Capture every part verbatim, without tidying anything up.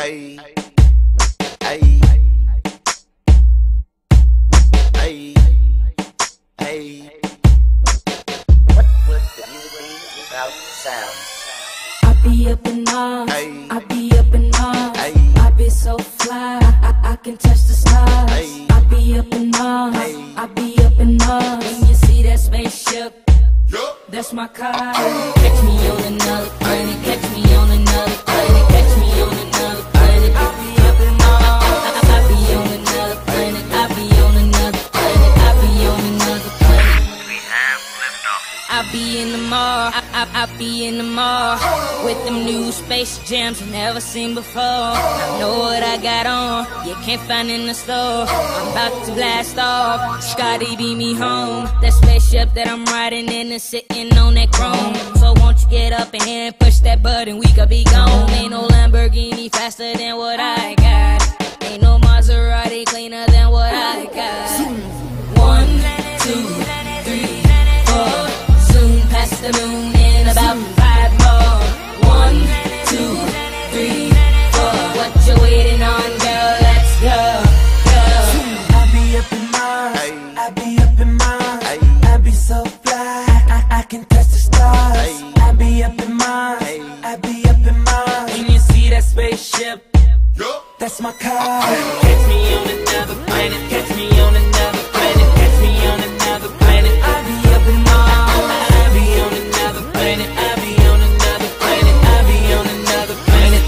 Ay, ay, ay, ay. What would the music be without sound? I be up in arms, Ay. I be up in arms, Ay. I be so fly, I, I, I can touch the stars. Ay. I be up in arms, Ay. I be up in arms. When you see that spaceship, that's my car. Catch me on another planet, catch me on another planet, catch me on another planet. I be up in arms, I, I be on another planet, I be on another planet, I be on another planet. We have liftoff. I be in the mall, I, I, I be in the mall with them new space jams I never seen before. I know what I got on, you can't find in the store. I'm about to blast off, Scotty beat me home. That spaceship that I'm riding in is sitting on that chrome. So won't you get up in here and push that button, we could be gone. Ain't no Lamborghini faster than what I got, ain't no Maserati cleaner than what I got. One, two, three, four. Zoom past the moon in about five more. One, two, three, four. What you waiting on, girl? Let's go, go. I be up in Mars, Ay. I be up in Mars, Ay. I be so fly, I, I can touch the stars. Ay. I be up in Mars, Ay. I be up in Mars. When you see that spaceship, that's my car. Catch me on another planet, catch me on another planet, catch me on another planet. I be up in Mars, I be on another planet, I be on another planet, I be on another planet.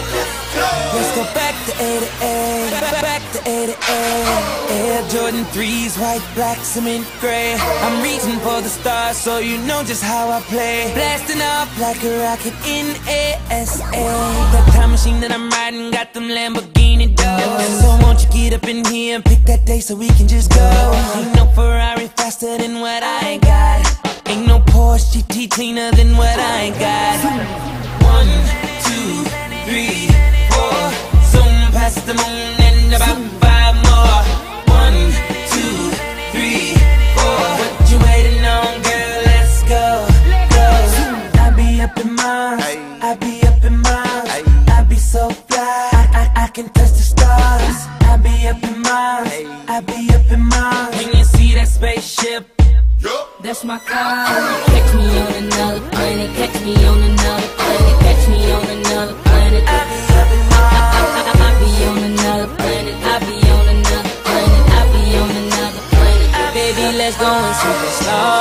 Let's go back to A to A, back, back to A to A. Air Jordan threes, white, black, cement gray. I'm reaching for the stars, so you know just how I play. Blasting off like a rocket in A S A. That time machine that I'm riding got them Lamborghini doors. So won't you get up in here and pick that day so we can just go. Ain't no Ferrari faster than what I got, ain't no Porsche G T cleaner than what I got. One, two, three, four. Zoom past the moon and about five more. One, two, three, four. What you waiting on, girl? Let's go, go. I be up in Mars, Ay. I be up in Mars, Ay. I be so fly, I, I, I can touch the stars. I be up in Mars, Ay. I be up in Mars. When you see that spaceship, That's my car. Catch me on another planet, catch me on another planet, catch me on another planet. I be up in Mars. I, I be on another planet, I be on another planet, I be on another planet. Baby, let's go and see the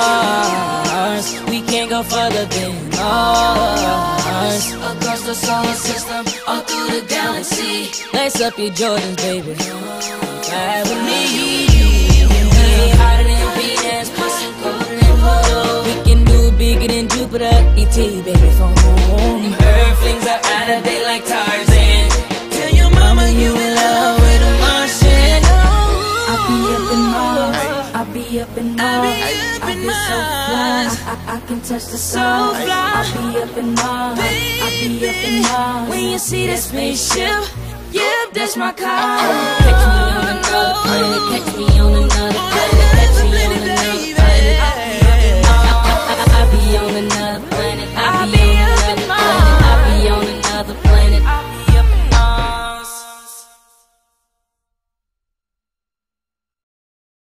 stars. We can't go further than Mars. Across the solar system, all through the galaxy. Lace up your Jordans, baby. Fly with me. We ain't hotter than Venus, pushing colder than Pluto. We can do it bigger than Jupiter, E T, baby, phone. Earthlings are out of date like Tarzan. Tell your mama you in love with a Martian. I be up in Mars, I be up in Mars, I be so fly, I, I, I can touch the stars. I be up in Mars, I be up in Mars. When you see that spaceship, yeah, that's my car. Catch me on another planet, catch me on another